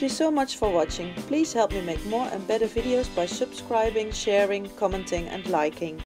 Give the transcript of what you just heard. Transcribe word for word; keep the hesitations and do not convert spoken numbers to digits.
Thank you so much for watching. Please help me make more and better videos by subscribing, sharing, commenting and liking.